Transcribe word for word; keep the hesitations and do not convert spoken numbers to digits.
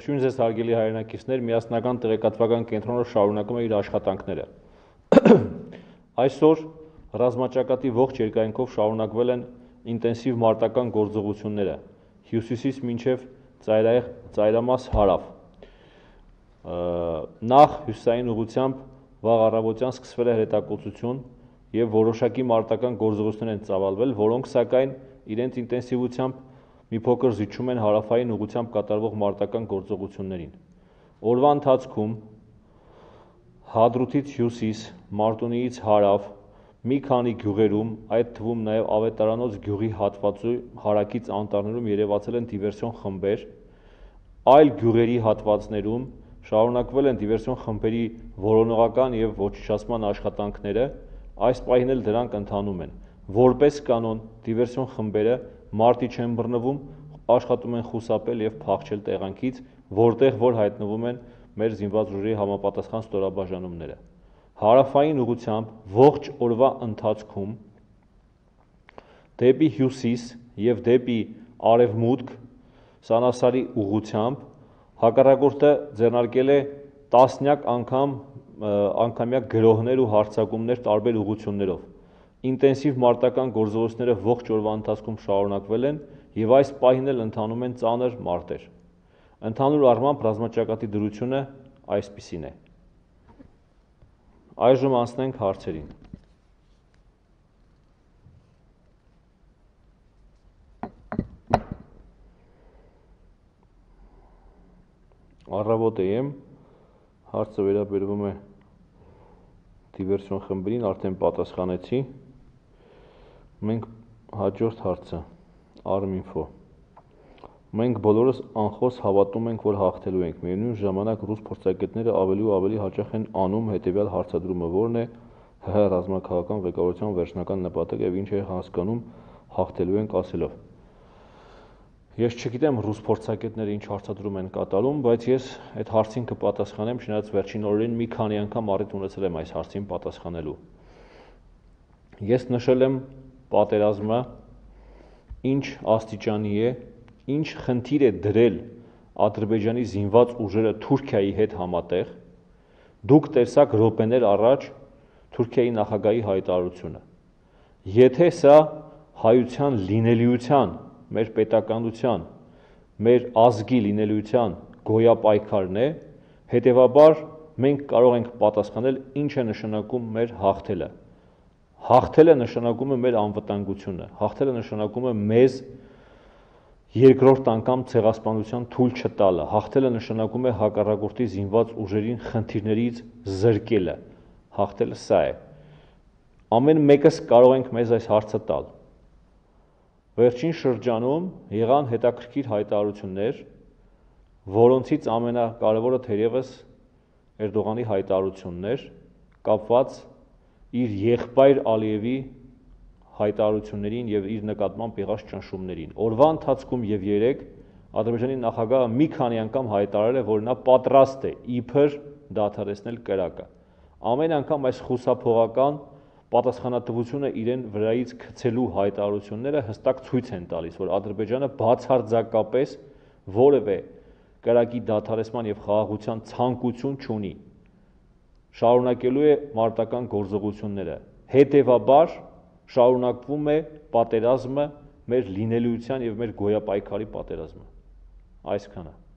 Ողջույն ձեզ հարգելի հայրենակիցներ, միասնական տեղեկատվական կենտրոնը շարունակում է իր աշխատանքները։ Այսօր ռազմաճակատի ողջ երկայնքով շարունակվել են ինտենսիվ մարտական գործողությունները, հյուսիսից մինչև ծայրամաս հարավ։ Նախ հյուսիսային ուղղությամբ վաղ առավոտյան սկսվել է հրետակոծություն և որոշակի մարտական գործողություններ են ծավալվել, որոնք սակայն իրենց ինտենսիվությամբ մի փոքր զիջում են հարավային ուղղությամբ կատարվող մարտական գործողություններին։ Օրվա ընթացքում Հադրութից հյուսիս, Մարտունիից հարավ, մի քանի գյուղերում, այդ թվում նաև Ավետարանոց գյուղի հատվածի հարակից անտառներում երևացել են դիվերսիոն խմբեր, այլ գյուղերի հատվածներում շարունակվել են դիվերսիոն խմբերի որոնողական և ոչնչացման աշխատանքները, այս պահին էլ դրանք ընթանում են։ Որպես կանոն դիվերսիոն խմբերը մարտի չեն բռնվում, աշխատում են խուսափել և փախչել տեղանքից, որտեղ որ հայտնվում են մեր զինված ուժերի համապատասխան ստորաբաժանումները։ Հարավային ուղղությամբ ողջ օրվա ընթացքում դեպի հյուսիս և դեպի արևմուտք Սանասարի ուղղությամբ հակառակորդը ձեռնարկել է տասնյակ անգամ անգամյա գրոհներ ու հարձակումներ տարբեր ուղղություններով։ Ինտենսիվ մարտական գործողությունները ողջ օրվա ընթացքում շարունակվել են և այս պահին էլ ընթանում են ծանր մարտեր։ Ընդհանուր առմամբ ռազմաճակատի դրությունը այսպիսին է։ Այժմ անցնենք հարցերին։ Առավոտ եմ, հարցը վերաբերվում է դիվերսիոն խմբերին, արդեն պատասխանեցի։ Մենք հաջորդ հարցը, Արմինֆո։ Մենք բոլորս անխոս հավատում ենք, որ հաղթելու ենք, միևնույն ժամանակ ռուս փորձագետները ավելի ու ավելի հաճախ են անում հետևյալ հարցադրումը, որն է ՀՀ ռազմաքաղաքական ղեկավարության վերջնական նպատակը և ինչ է հասկանում հաղթելու ենք ասելով։ Ես չգիտեմ ռուս փորձագետները ինչ հարցադրում են կատարում, բայց ես այդ հարցին կպատասխանեմ, չնայած վերջին օրերին մի քանի անգամ առիթ ունեցել եմ այս հարցին պատասխանելու։ Ես նշել եմ պատերազմը ինչ աստիճանի է, ինչ խնդիր է դրել Ադրբեջանի զինված ուժերը Թուրքիայի հետ համատեղ, դուք տեսաք րոպեներ առաջ Թուրքիայի նախագահի հայտարարությունը։ Եթե սա հայության լինելիության, մեր պետականության, մեր ազգի լինելիության գոյապայքարն է, հետևաբար մենք կարող ենք պատասխանել ինչ է նշանակում մեր հաղթելը։ Հաղթելը նշանակում է մեր անվտանգությունը, հաղթելը նշանակում է մեզ երկրորդ անգամ ցեղասպանության թույլ չտալը, հաղթելը նշանակում է հակառակորդի զինված ուժերին խնդիրներից զրկելը, հաղթելը սա է։ Ամեն մեկս կարող ենք մեզ այս հարցը տալ։ Վերջին շրջանում եղան հետաքրքիր հայտարարություններ, որոնցից ամենակարևորը թերևս Էրդողանի հայտարարությունն էր, կապված իր եղբայր Ալիևի հայտարարություններին և իր նկատմամբ եղած ճնշումներին։ Օրվա ընթացքում և երեկ Ադրբեջանի նախագահը մի քանի անգամ հայտարարել է, որ նա պատրաստ է իբր դադարեցնել կրակը։ Ամեն անգամ այս խուսափողական պատասխանատվությունը իրեն վրայից գցելու հայտարարությունները հստակ ցույց են տալիս, որ Ադրբեջանը բացարձակապես որևէ կրակի դադարեցման և խաղաղության ցանկություն չունի, շարունակելու է մարտական գործողությունները, հետևաբար շարունակվում է պատերազմը, մեր լինելիության և մեր գոյապայքարի պատերազմը։ Այսքանը։